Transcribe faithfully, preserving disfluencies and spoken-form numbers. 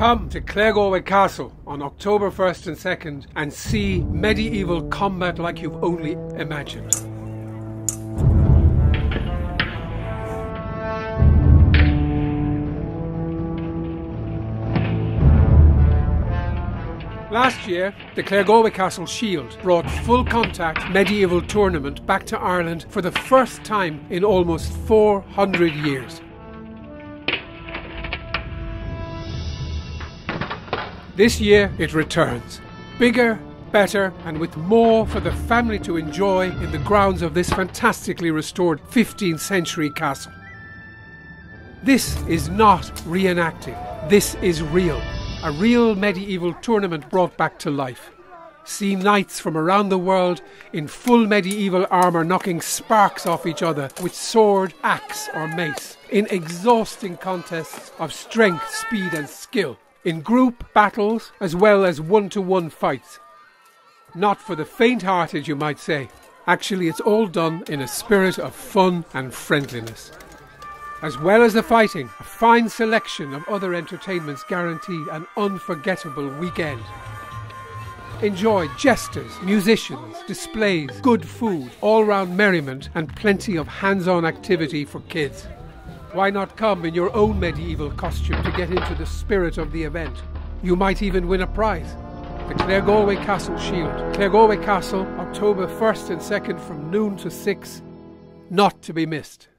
Come to Claregalway Castle on October first and second and see medieval combat like you've only imagined. Last year, the Claregalway Castle Shield brought full contact medieval tournament back to Ireland for the first time in almost four hundred years. This year it returns, bigger, better and with more for the family to enjoy in the grounds of this fantastically restored fifteenth century castle. This is not reenacting, this is real. A real medieval tournament brought back to life. See knights from around the world in full medieval armour knocking sparks off each other with sword, axe or mace, in exhausting contests of strength, speed and skill, in group battles as well as one-to-one fights. Not for the faint-hearted, you might say. Actually, it's all done in a spirit of fun and friendliness. As well as the fighting, a fine selection of other entertainments guarantee an unforgettable weekend. Enjoy jesters, musicians, displays, good food, all-round merriment and plenty of hands-on activity for kids. Why not come in your own medieval costume to get into the spirit of the event? You might even win a prize. The Claregalway Castle Shield. Claregalway Castle, October first and second from noon to six. Not to be missed.